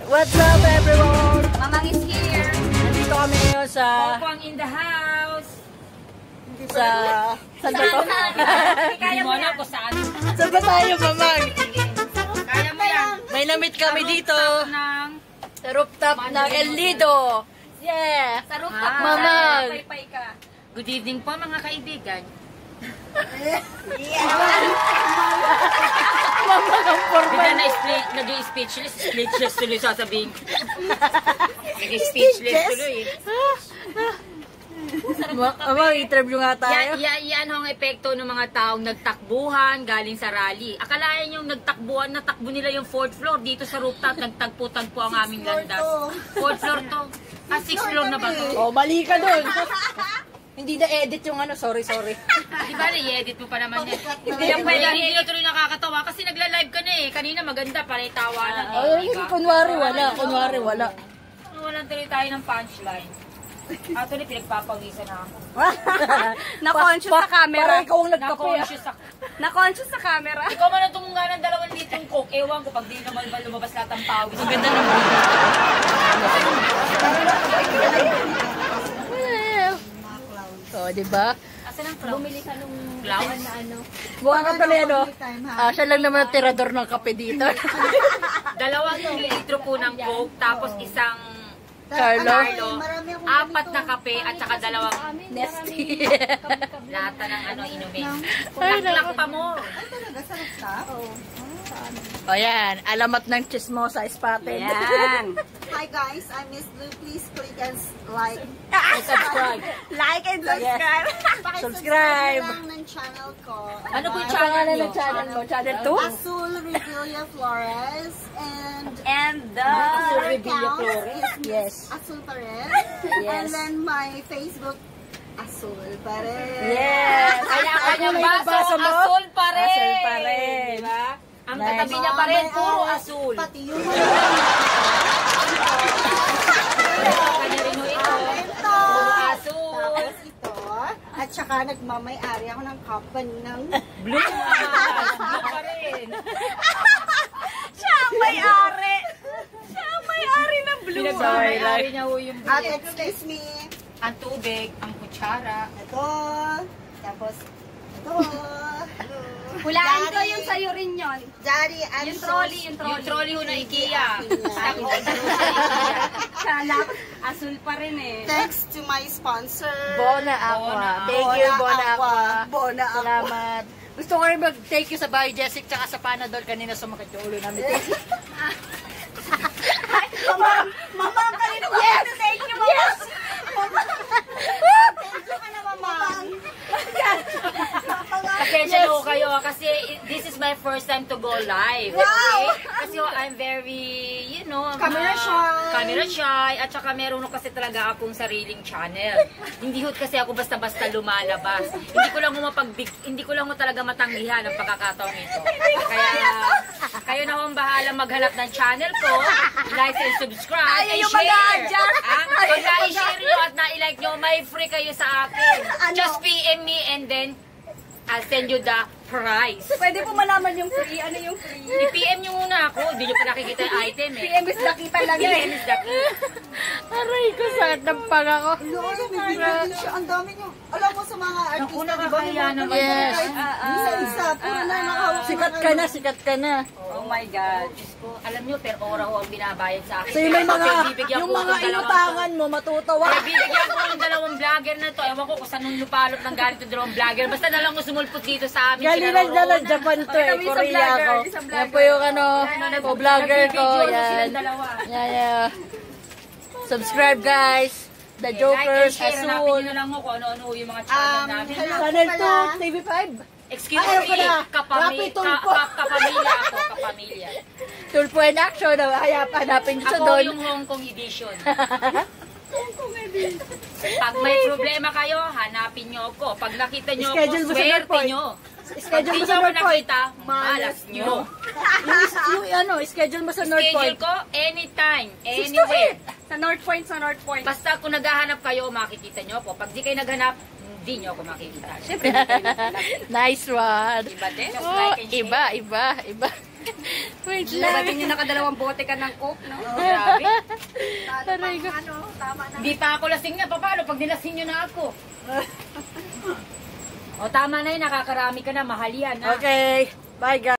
What's up everyone? Mamang is here. Nandito kami ngayon sa... Popong in the house. Saan ba to? Kaya mo na kung saan. Saan ba tayo, Mamang? Kaya mo yan. May namit kami dito. Sa rooftop ng El Nido. Yeah! Sa rooftop. Mamang. Paypay ka. Good evening po mga kaibigan. Mamang ang formal. Bigla na nag-speechless. Speechless tuloy sasabihin ko. Nag-speechless tuloy. Mamang, interview nga tayo. Yan ang epekto ng mga taong nagtakbuhan galing sa rally. Akalain yung nagtakbuhan, natakbo nila yung 4th floor dito sa rooftop. Nagtagpo-tagpo ang aming landas. 4th floor to. 6th floor na ba to? Oh, mali ka dun. Hindi na-edit yung ano, sorry. Di ba, i-edit mo pa naman yan. Hindi yan pwede, hindi na tuloy nakakatawa kasi nagla-live ka na eh. Kanina maganda, panay tawanan eh. Kunwari wala. Walang tuloy tayo ng punchline. Actually, pinagpapawisan na ako. Na-conscious sa camera. Para ikaw ang nagkape. Na-conscious ako. Na-conscious sa camera. Ikaw man ang tumunga ng 2 litrong coke. Ewan ko, pag di naman lumabas lahat ng pawis. Ang ganda ng So, diba? Asan ang clown? Bumili ka nung clown na ano? Mukha ka pala ano. Siya lang naman ang tirador ng kape dito. 2 litro po ng coke, tapos isang Carlo. 4 na kape, at saka 2 Nesty. lata ng ano, inumin. Laklak pa mo. O yan, alamat ng chismosa spotted. Yan. Hi guys, I'm Miss Blue. Please click and like. Subscribe. Like and subscribe. Subscribe. Lang ng channel ko. Ano po yung Ang channel pangalan nyo? ng channel mo? Channel 2? Azul Revelia Flores and And the... other Revelia account Flores? is Miss Yes. Azul Pared. Yes. And then my Facebook Azul Pared. Yes. Kanya-kanyang Ano yung baso, mo? asul pa rin. Asul pa rin. Diba? Ang Nice. katabi niya pa rin, puro asul. Pati yung Kanya rin ho ito. ito. Puro asul. Tapos ito. At saka nagmamay-ari ako ng company ng Blue. Blue pa rin. Siya ang may-ari. Siya ang may-ari ng blue. Pinagmamay-ari niya ho yung At blue. excuse me. Ang tubig, ang kutsara. Ito. Tapos ito. Hulaan ko yung sa'yo rin yun. Daddy, I'm Yung so trolley, yung Yung trolley. trolley ho na IKEA. Stock ho sa IKEA. Sana, asul pa rin eh. Thanks to my sponsor. Bona Aqua. Bona. Thank you, Bona Aqua. Bona Aqua. Salamat. Gusto ko rin mag-thank you sa Biogesic tsaka sa Panadol. Kanina sumakit yung ulo namin. Thank you. Mama, kanina ba? Yes! Thank you, Mama! Yes! Thank you ka na, Mama. Pasensya na ho kayo kasi this is my first time to go live. Okay? Kasi ho, I'm very, you know, Camera shy. Camera shy. At saka meron ho kasi talaga akong sariling channel. Hindi ho kasi ako basta-basta lumalabas. Hindi ko lang ho talaga matanggihan ang pagkakataong ito. Kaya kayo na ho ang bahala maghanap ng channel ko, like and subscribe, Ayaw and yung share. mag-a-adjust. Pag na-share nyo at na-like nyo, may free kayo sa akin. Just PM me and then I'll send you the price. Pwede po malaman yung free. Ano yung free? I-PM nyo muna ako. Hindi nyo pa nakikita yung item eh. PM is nakita lang PM yun. is the key. Aray ko, sakit ng panga ko. Lord, may video din siya. Ang dami niyo. Alam mo sa mga artista, Naku, di ba? nakakaya naman. Yes. Isa-isa. Puro na nakahawak. Sikat ka na. Oh my God. Diyos ko, alam nyo, per ora ho ang binabayad sa akin. So yung may mga, Bibigyan yung ko mga ng dalawang- inutangan mo, matutawa. Kaya bibigyan ko ng 2 vlogger na to. Ewan ko kung saan nung lupalot ng galit ng 2 vlogger. Basta na lang ko sumulpot dito sa amin. Galing lang dyan ng Japan to eh, Kami isang Korea vlogger, ko. isang Yan po yung ano, po vlogger ko. Yan. Dalawa. Yeah. Subscribe guys. The Jokers, Like and share. Hanapin Azul. nyo lang ho kung ano-ano yung mga channel namin. hello. Channel Pala. 2, TV5. Excuse Ayaw ko me, na. Rapi Tulfo. kapamilya ako, kapamilya. Tulfo in action. Hanapin nyo sa Ako doon. yung Hong Kong edition. Pag may problema kayo, hanapin nyo ako. Pag nakita nyo ako, Schedule mo sa swerte Northpoint. nyo. Schedule Pag mo di sa nyo ako Northpoint. nakita, malas nyo. Yung ano, schedule mo sa North Schedule Point. ko, anytime, 6 to anywhere. Sa North Point, sa North Point. Basta kung naghahanap kayo, makikita nyo ako. Pag di kayo naghanap, hindi nyo ako makikita. Siyempre, Nice one. iba din. Just Oh, like and share. iba. Wait lang. Sabi niyo nakadalawang bote ka ng coke, no? Grabe. Aray ko. Tama na. Hindi pa ako lasing na. Paano pag nilasing nyo na ako? O tama na yun, nakakarami ka na. Mahal yan. Ha? Okay. Bye guys.